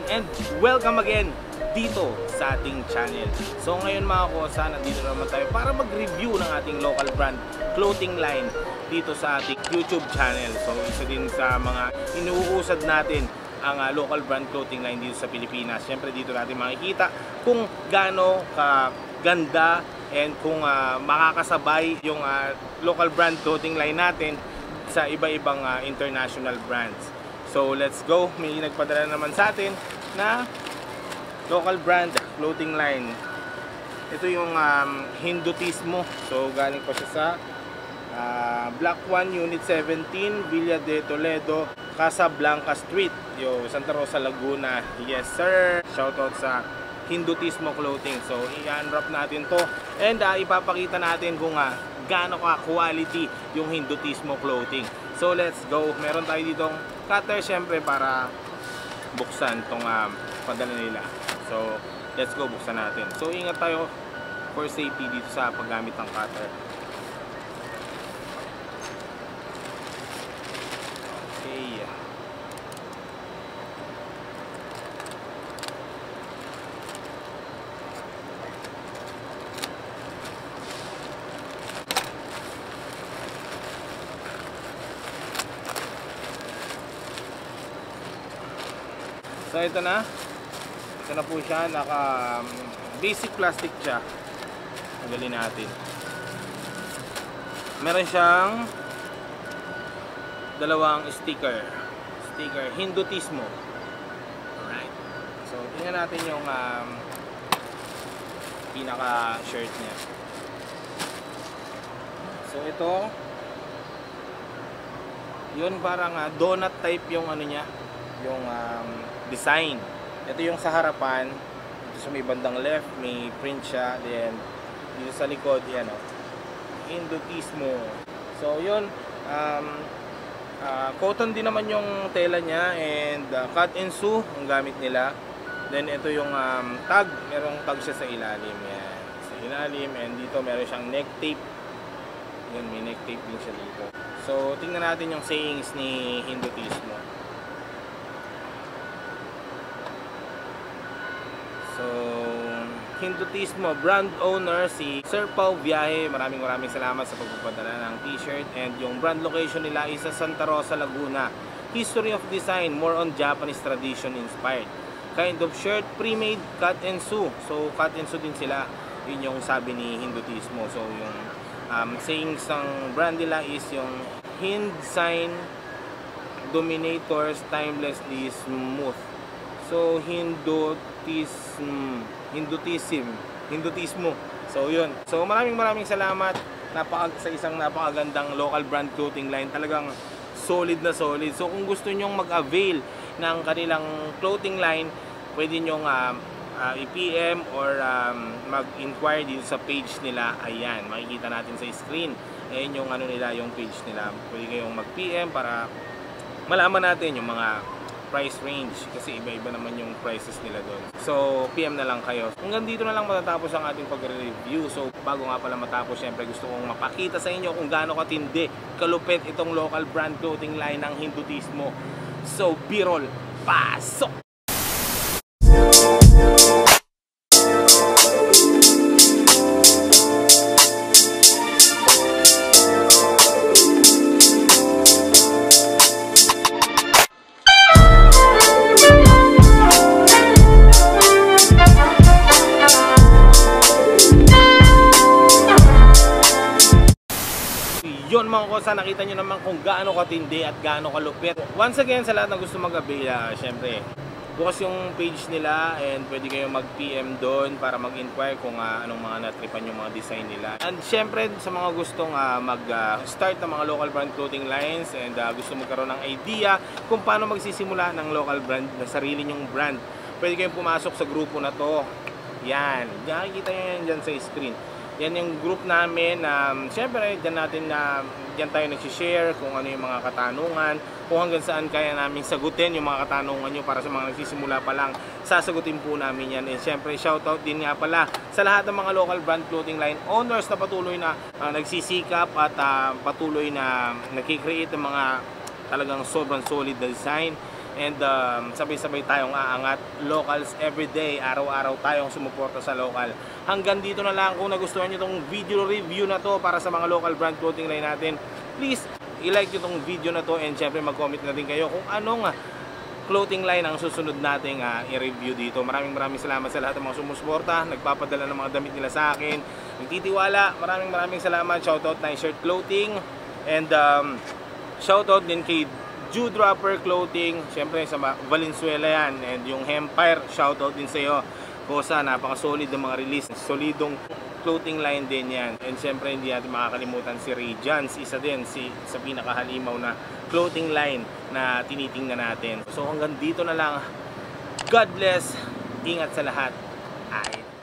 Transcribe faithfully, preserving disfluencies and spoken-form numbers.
and welcome again dito sa ating channel. So ngayon mga kosa, nandito naman tayo para mag-review ng ating local brand clothing line dito sa ating YouTube channel. So isa din sa mga inuusad natin ang uh, local brand clothing line dito sa Pilipinas. Siyempre dito natin makikita kung gaano kaganda and kung uh, makakasabay yung uh, local brand clothing line natin sa iba-ibang uh, international brands. So let's go. May nagpadala naman sa atin na local brand clothing line. Ito yung um, Hindutismo. So galing pa siya sa uh, Block one Unit seventeen, Villa de Toledo, Casablanca Street, yo, Santa Rosa, Laguna. Yes sir. Shoutout sa Hindutismo Clothing. So i-unwrap natin to and uh, ipapakita natin kung uh, gaano ka quality yung Hindutismo Clothing. So let's go. Meron tayo ditong cutter syempre para buksan tong um, padala nila. So let's go, buksan natin. So ingat tayo for safety dito sa paggamit ng cutter. Okay. So ito na, ito na po siya, naka um, basic plastic siya. Tanggalin natin. Meron siyang dalawang sticker, sticker Hindutismo. Alright. So tingnan natin yung um, pinaka shirt niya. So ito, yun parang uh, donut type yung ano niya, yung um, design. Ito yung sa harapan, dito sa may bandang left may print siya, then dito sa likod yan o, Hindutismo. So yun, um, uh, cotton din naman yung tela niya, and uh, cut and sew ang gamit nila. Then ito yung um, tag, merong tag siya sa ilalim, yan, sa ilalim, and dito meron siyang neck tape. Yun, may neck tape din siya dito. So tingnan natin yung sayings ni Hindutismo. So, Hindutismo brand owner si Sir Pau Viaje. Maraming maraming salamat sa pagpapadala ng t-shirt, and yung brand location nila is sa Santa Rosa, Laguna. History of design, more on Japanese tradition inspired. Kind of shirt, pre-made, cut and sew. So, cut and sew din sila. Yun yung sabi ni Hindutismo. So, yung um, sayings ng brand nila is yung Hind sign dominators timelessly smooth. So, Hindutism, Hindutism, Hindutismo. So, yun. So, maraming maraming salamat napaka, sa isang napakagandang local brand clothing line. Talagang solid na solid. So, kung gusto nyong mag-avail ng kanilang clothing line, pwede nyong uh, uh, i-P M or um, mag-inquire dito sa page nila. Ayan, makikita natin sa screen. Ayan yung ano nila, yung page nila. Pwede kayong mag-P M para malaman natin yung mga price range, kasi iba-iba naman yung prices nila doon. So, P M na lang kayo. Hanggang dito na lang matatapos ang ating pag-review. So, bago nga pala matapos, syempre gusto kong mapakita sa inyo kung gaano katindi, kalupit itong local brand clothing line ng Hindutismo. So, B-roll, pasok! Yun mga kosa, nakita nyo naman kung gaano katindi at gaano kalupit. Once again, sa lahat na gusto mag-avail, uh, syempre bukas yung page nila, and pwede kayong mag-P M doon para mag-inquire kung uh, anong mga natripan yung mga design nila. And syempre sa mga gustong uh, mag-start uh, ng mga local brand clothing lines, and uh, gusto magkaroon ng idea kung paano magsisimula ng local brand na sarili nyong brand, pwede kayong pumasok sa grupo na to. Yan, nakikita nyo yan dyan sa screen. Yan yung group namin. Um, Siyempre, dyan natin na uh, dyan tayo nagsishare kung ano yung mga katanungan, kung hanggang saan kaya namin sagutin yung mga katanungan nyo. Para sa mga nagsisimula pa lang, sasagutin po namin yan. And siyempre, shoutout din nga pala sa lahat ng mga local brand clothing line owners na patuloy na uh, nagsisikap at uh, patuloy na nakikreate ng mga talagang sobrang solid na design. And um, sabay-sabay tayong aangat. Locals everyday, araw-araw tayong sumuporta sa local. Hanggang dito na lang. Kung nagustuhan nyo itong video review na to para sa mga local brand clothing line natin, please i-like nyo itong video na to, and syempre mag-comment na din kayo kung anong clothing line ang susunod nating uh, i-review dito. Maraming maraming salamat sa lahat ng mga sumusuporta, nagpapadala ng mga damit nila sa akin, nagtitiwala. Maraming maraming salamat. Shoutout na Shirt Clothing, and um, shoutout din kay Dewdropper Clothing, syempre sa Valenzuela yan, and yung Empire, shoutout din sa iyo. Kosa, napaka-solid ng mga release, solidong clothing line din yan. And syempre hindi natin makakalimutan si Radiance, isa din si, sa pinakahalimaw na clothing line na tinitingnan natin. So hanggang dito na lang. God bless, ingat sa lahat. Ay